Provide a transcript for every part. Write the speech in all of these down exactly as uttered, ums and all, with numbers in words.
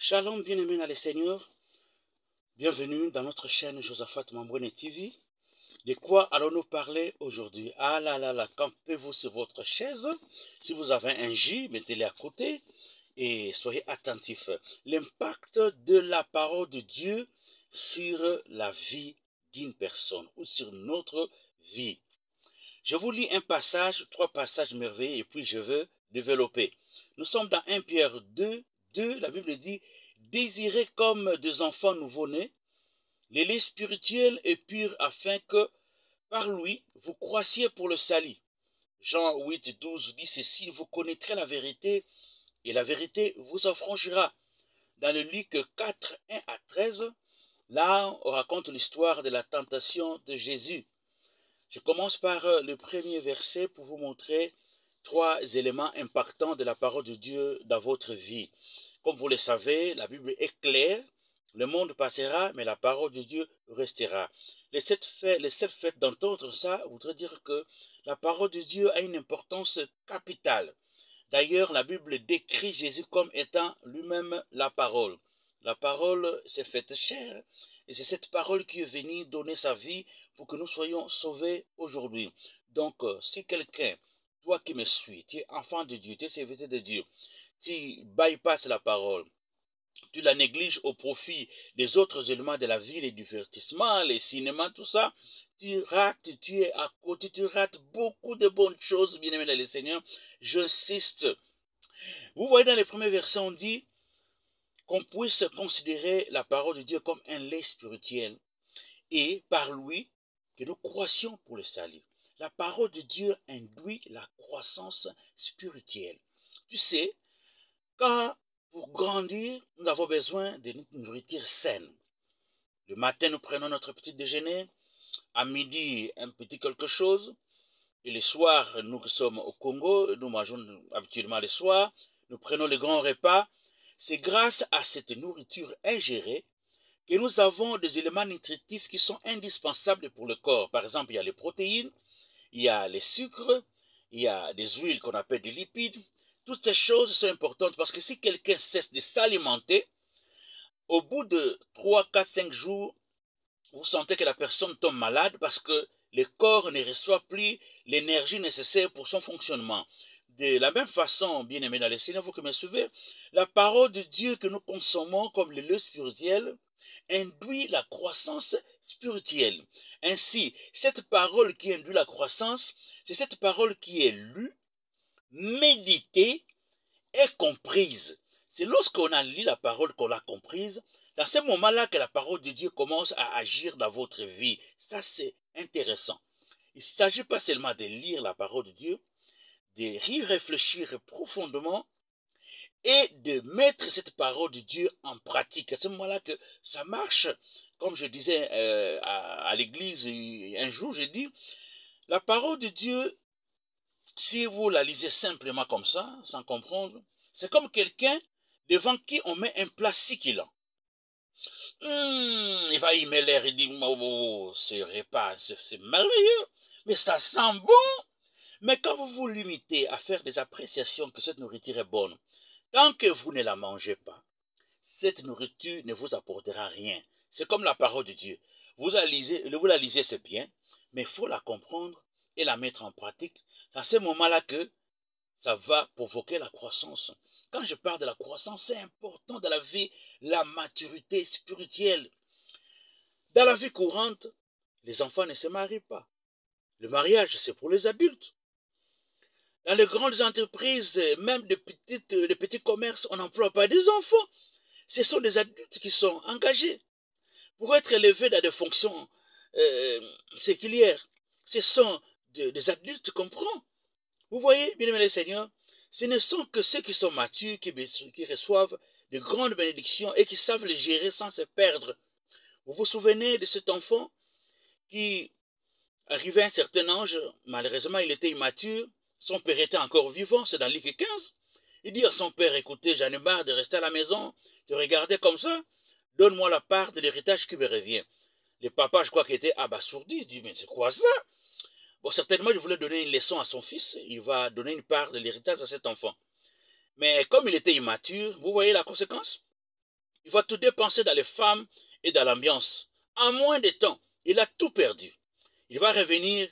Shalom, bien-aimés dans les Seigneurs. Bienvenue dans notre chaîne Josaphat Mambouene T V. De quoi allons-nous parler aujourd'hui? Ah là là là, campez-vous sur votre chaise. Si vous avez un J, mettez-le à côté et soyez attentifs. L'impact de la parole de Dieu sur la vie d'une personne ou sur notre vie. Je vous lis un passage, trois passages merveilleux et puis je veux développer. Nous sommes dans un Pierre deux, deux, la Bible dit « Désirez comme des enfants nouveau-nés, les laits spirituels et purs afin que, par lui, vous croissiez pour le salut. » Jean huit, douze dit ceci « Vous connaîtrez la vérité et la vérité vous affranchira. » Dans le Luc quatre, un à treize, là on raconte l'histoire de la tentation de Jésus. Je commence par le premier verset pour vous montrer trois éléments impactants de la parole de Dieu dans votre vie. Comme vous le savez, la Bible est claire. Le monde passera, mais la parole de Dieu restera. Le seul fait, le seul fait d'entendre ça voudrait dire que la parole de Dieu a une importance capitale. D'ailleurs, la Bible décrit Jésus comme étant lui-même la parole. La parole s'est faite chair, et c'est cette parole qui est venue donner sa vie pour que nous soyons sauvés aujourd'hui. Donc, si quelqu'un, toi qui me suis, tu es enfant de Dieu, tu es serviteur de Dieu, tu bypasses la parole, tu la négliges au profit des autres éléments de la vie, les divertissements, les cinémas, tout ça, tu rates, tu es à côté, tu rates beaucoup de bonnes choses, bien-aimés dans le Seigneur. J'insiste. Vous voyez dans les premiers versets, on dit qu'on puisse considérer la parole de Dieu comme un lait spirituel et par lui que nous croissions pour le salut. La parole de Dieu induit la croissance spirituelle. Tu sais, quand pour grandir, nous avons besoin de nourriture saine. Le matin, nous prenons notre petit déjeuner, à midi, un petit quelque chose, et le soir, nous qui sommes au Congo, nous mangeons habituellement le soir, nous prenons le grand repas. C'est grâce à cette nourriture ingérée que nous avons des éléments nutritifs qui sont indispensables pour le corps. Par exemple, il y a les protéines, il y a les sucres, il y a des huiles qu'on appelle des lipides. Toutes ces choses sont importantes parce que si quelqu'un cesse de s'alimenter, au bout de trois, quatre, cinq jours, vous sentez que la personne tombe malade parce que le corps ne reçoit plus l'énergie nécessaire pour son fonctionnement. De la même façon, bien aimé dans les Seigneur, vous qui me suivez, la parole de Dieu que nous consommons comme le lait spirituel induit la croissance spirituelle. Ainsi, cette parole qui induit la croissance, c'est cette parole qui est lue, méditée et comprise. C'est lorsqu'on a lu la parole qu'on l'a comprise, dans ce moment-là que la parole de Dieu commence à agir dans votre vie. Ça, c'est intéressant. Il ne s'agit pas seulement de lire la parole de Dieu, de y réfléchir profondément et de mettre cette parole de Dieu en pratique. À ce moment-là que ça marche. Comme je disais euh, à, à l'église un jour, j'ai dit, la parole de Dieu, si vous la lisez simplement comme ça, sans comprendre, c'est comme quelqu'un devant qui on met un plat succulent. Mmh, il va y mettre l'air et dire, oh, ce repas, c'est merveilleux, mais ça sent bon. Mais quand vous vous limitez à faire des appréciations que cette nourriture est bonne, tant que vous ne la mangez pas, cette nourriture ne vous apportera rien. C'est comme la parole de Dieu. Vous la lisez, vous la lisez, c'est bien, mais il faut la comprendre et la mettre en pratique. C'est à ce moment-là que ça va provoquer la croissance. Quand je parle de la croissance, c'est important dans la vie, la maturité spirituelle. Dans la vie courante, les enfants ne se marient pas. Le mariage, c'est pour les adultes. Dans les grandes entreprises, même de petites, de petits commerces, on n'emploie pas des enfants. Ce sont des adultes qui sont engagés pour être élevés dans des fonctions euh, séculières. Ce sont de, des adultes qu'on prend. Vous voyez, bien aimés les seigneurs, ce ne sont que ceux qui sont matures, qui, qui reçoivent de grandes bénédictions et qui savent les gérer sans se perdre. Vous vous souvenez de cet enfant qui arrivait à un certain âge, malheureusement il était immature, son père était encore vivant, c'est dans Luc quinze. Il dit à son père, écoutez, j'en ai marre de rester à la maison, de regarder comme ça, donne-moi la part de l'héritage qui me revient. Le papa, je crois qu'il était abasourdi, il dit, mais c'est quoi ça? Bon, certainement, il voulait donner une leçon à son fils, il va donner une part de l'héritage à cet enfant. Mais comme il était immature, vous voyez la conséquence? Il va tout dépenser dans les femmes et dans l'ambiance. En moins de temps, il a tout perdu. Il va revenir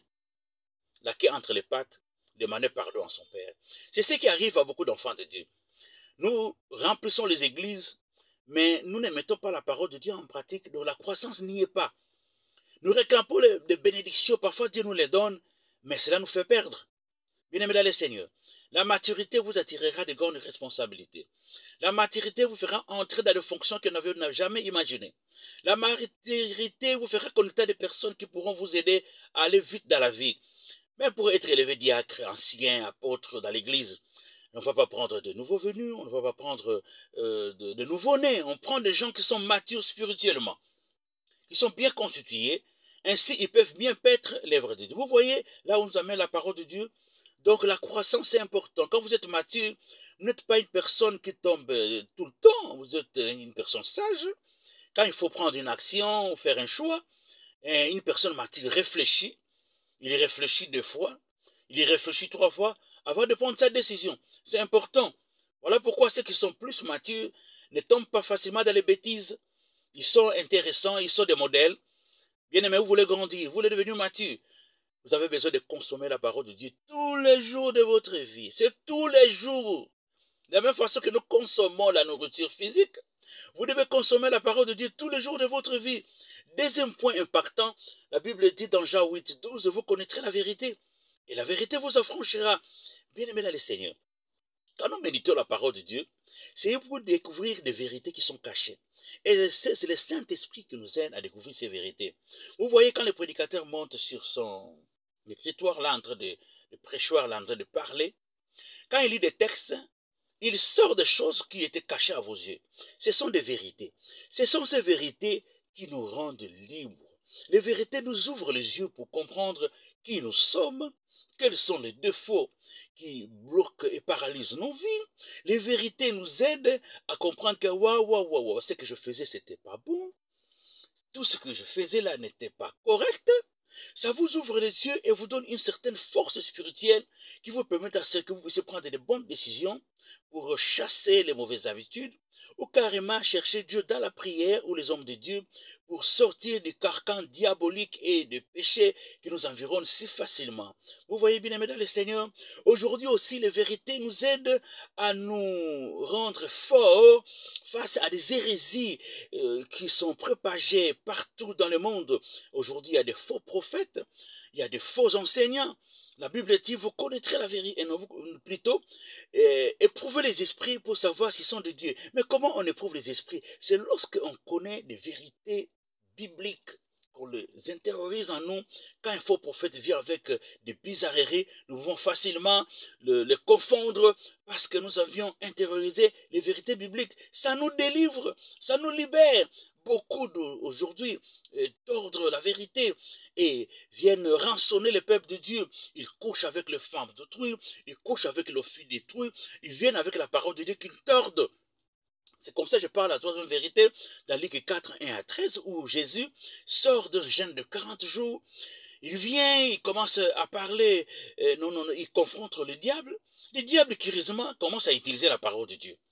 la queue entre les pattes, demander pardon à son Père. C'est ce qui arrive à beaucoup d'enfants de Dieu. Nous remplissons les églises, mais nous ne mettons pas la parole de Dieu en pratique, donc la croissance n'y est pas. Nous réclamons des bénédictions, parfois Dieu nous les donne, mais cela nous fait perdre. Bien-aimés dans le Seigneur, la maturité vous attirera de grandes responsabilités. La maturité vous fera entrer dans des fonctions que vous n'avez jamais imaginées. La maturité vous fera connecter à des personnes qui pourront vous aider à aller vite dans la vie. Même pour être élevé diacre, ancien, apôtre dans l'église, on ne va pas prendre de nouveaux venus, on ne va pas prendre euh, de, de nouveaux nés. On prend des gens qui sont matures spirituellement, qui sont bien constitués. Ainsi, ils peuvent bien paître l'œuvre de Dieu. Vous voyez là où nous amène la parole de Dieu. Donc la croissance est importante. Quand vous êtes mature, vous n'êtes pas une personne qui tombe tout le temps. Vous êtes une personne sage. Quand il faut prendre une action, ou faire un choix, une personne mature réfléchit. Il réfléchit deux fois. Il réfléchit trois fois avant de prendre sa décision. C'est important. Voilà pourquoi ceux qui sont plus matures ne tombent pas facilement dans les bêtises. Ils sont intéressants, ils sont des modèles. Bien aimé, vous voulez grandir, vous voulez devenir mature. Vous avez besoin de consommer la parole de Dieu tous les jours de votre vie. C'est tous les jours. De la même façon que nous consommons la nourriture physique, vous devez consommer la parole de Dieu tous les jours de votre vie. Deuxième point impactant, la Bible dit dans Jean huit, douze, vous connaîtrez la vérité. Et la vérité vous affranchira. Bien aimé dans le Seigneur, quand nous méditons la parole de Dieu, c'est pour découvrir des vérités qui sont cachées. Et c'est le Saint-Esprit qui nous aide à découvrir ces vérités. Vous voyez quand le prédicateur monte sur son écritoire, là, en train de, de prêchoir, là, en train de parler, quand il lit des textes, il sort des choses qui étaient cachées à vos yeux. Ce sont des vérités. Ce sont ces vérités qui nous rendent libres. Les vérités nous ouvrent les yeux pour comprendre qui nous sommes, quels sont les défauts qui bloquent et paralysent nos vies. Les vérités nous aident à comprendre que waouh, waouh, waouh, ce que je faisais, c'était pas bon. Tout ce que je faisais là n'était pas correct. Ça vous ouvre les yeux et vous donne une certaine force spirituelle qui vous permet à ce que vous puissiez prendre de bonnes décisions pour chasser les mauvaises habitudes ou carrément chercher Dieu dans la prière ou les hommes de Dieu pour sortir du carcan diabolique et des péchés qui nous environnent si facilement. Vous voyez bien, aimés dans le Seigneur, aujourd'hui aussi les vérités nous aident à nous rendre forts face à des hérésies euh, qui sont propagées partout dans le monde. Aujourd'hui, il y a des faux prophètes, il y a des faux enseignants. La Bible dit, vous connaîtrez la vérité, et non, plutôt, eh, éprouvez les esprits pour savoir s'ils sont de Dieu. Mais comment on éprouve les esprits? C'est lorsqu'on connaît des vérités bibliques, qu'on les intériorise en nous. Quand un faux prophète vient avec des bizarreries, nous pouvons facilement le, le confondre parce que nous avions intériorisé les vérités bibliques. Ça nous délivre, ça nous libère. Beaucoup aujourd'hui tordent la vérité et viennent rançonner le peuple de Dieu. Ils couchent avec les femmes d'autrui, ils couchent avec les filles d'autrui, ils viennent avec la parole de Dieu qu'ils tordent. C'est comme ça que je parle à la troisième vérité dans Luc quatre, un à treize, où Jésus sort d'un jeûne de quarante jours. Il vient, il commence à parler, euh, non, non, non, il confronte le diable. Le diable, curieusement, commence à utiliser la parole de Dieu.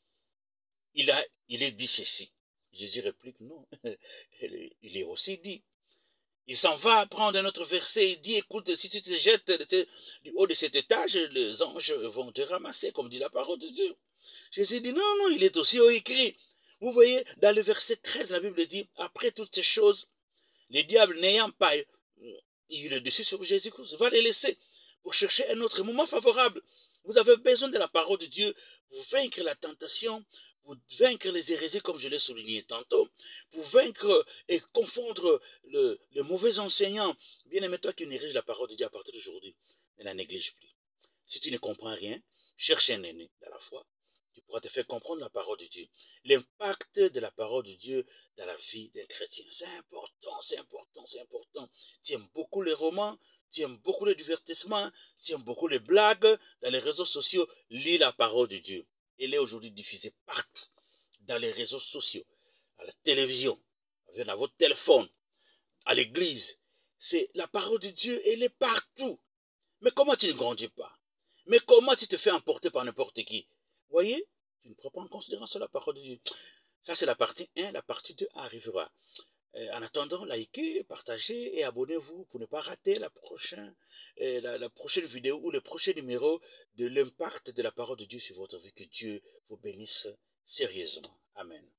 Il a, il est dit ceci. Jésus réplique, non, il est aussi dit. Il s'en va prendre un autre verset, il dit, écoute, si tu te jettes du haut de cet étage, les anges vont te ramasser, comme dit la parole de Dieu. Jésus dit, non, non, il est aussi écrit. Vous voyez, dans le verset treize, la Bible dit, après toutes ces choses, le diable n'ayant pas eu le dessus sur Jésus-Christ, va les laisser pour chercher un autre moment favorable. Vous avez besoin de la parole de Dieu pour vaincre la tentation, pour vaincre les hérésies, comme je l'ai souligné tantôt, pour vaincre et confondre le, le mauvais enseignant. Bien aimé, toi qui néglige la parole de Dieu à partir d'aujourd'hui, ne la néglige plus. Si tu ne comprends rien, cherche un aîné dans la foi qui pourra te faire comprendre la parole de Dieu. L'impact de la parole de Dieu dans la vie d'un chrétien, c'est important, c'est important, c'est important. Tu aimes beaucoup les romans, tu aimes beaucoup les divertissements, tu aimes beaucoup les blagues dans les réseaux sociaux, lis la parole de Dieu. Elle est aujourd'hui diffusée partout, dans les réseaux sociaux, à la télévision, dans votre téléphone, à l'église. C'est la parole de Dieu, elle est partout. Mais comment tu ne grandis pas? Mais comment tu te fais emporter par n'importe qui? Vous voyez, tu ne prends pas en considération la parole de Dieu. Ça, c'est la partie un. La partie deux arrivera. Euh, en attendant, likez, partagez et abonnez-vous pour ne pas rater la prochaine, euh, la, la prochaine vidéo ou le prochain numéro de l'impact de la parole de Dieu sur votre vie. Que Dieu vous bénisse sérieusement. Amen.